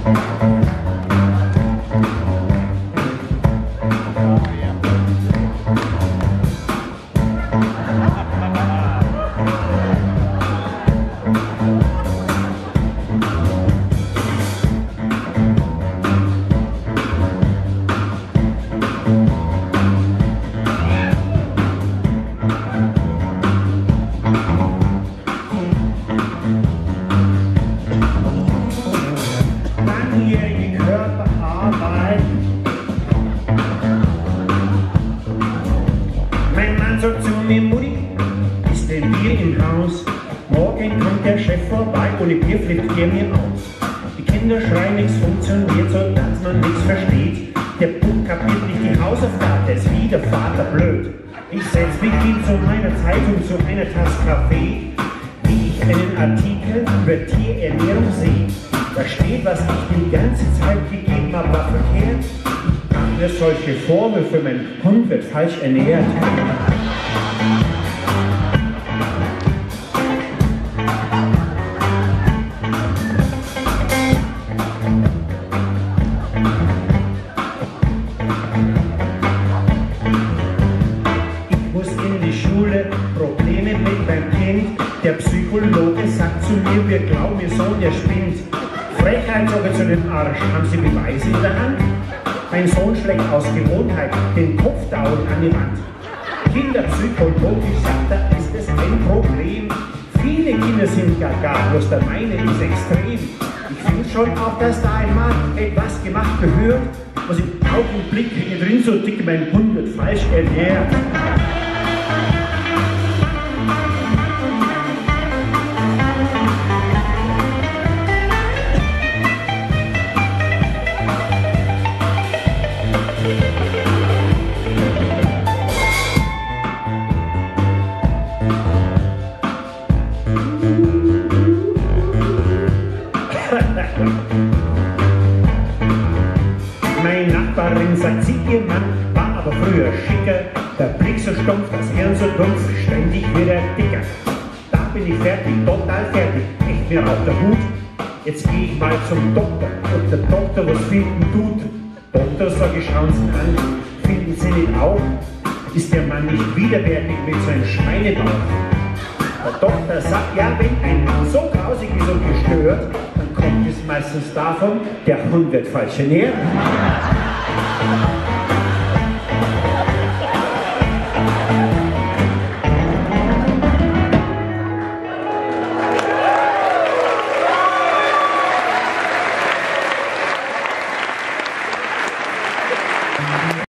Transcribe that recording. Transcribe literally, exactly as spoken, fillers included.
Langjährige Körperarbeit. Mein Mann sagt zu mir, Mutti, ist denn Bier im Haus? Morgen kommt der Chef vorbei, ohne Bier flippt er mir aus. Die Kinder schreien, nichts funktioniert, so dass man nichts versteht. Der Bub kapiert nicht die Hausaufgabe, ist wie der Vater blöd. Ich setz mich hin zu meiner Zeitung, zu einer Tasse Kaffee, wie ich einen Artikel über Tierernährung sehe. Da steht, was ich die ganze Zeit gegeben habe, war verkehrt. Eine solche Formel für meinen Hund wird falsch ernährt. Ich muss in die Schule, Probleme mit meinem Kind. Der Psychologe sagt zu mir, wir glauben, ihr Sohn, der spinnt. Frechheit sogar zu den Arsch, haben Sie Beweise in der Hand? Mein Sohn schlägt aus Gewohnheit den Kopf dauernd an die Wand. Kinderpsychologisch sagt er, ist es ein Problem. Viele Kinder sind gaga, bloß der meine ist extrem. Ich finde schon auch, dass da einmal etwas gemacht gehört, was im Augenblick hier drin so dick, mein Hund wird falsch ernährt. Meine Nachbarin sagt, sie, ihr Mann war aber früher schicker. Der Blick so stumpf, das Hirn so dumpf, ständig wieder dicker. Da bin ich fertig, total fertig, echt mir auf der Hut. Jetzt geh ich mal zum Doktor, ob der Doktor was finden tut. Doktor, sag ich, schauen Sie an, finden Sie nicht auch? Ist der Mann nicht widerwärtig mit so einem Schweinebauch? Der Doktor sagt, ja, wenn ein Mann so grausig ist und gestört, dann kommt es meistens davon, der Hund wird falsch ernährt.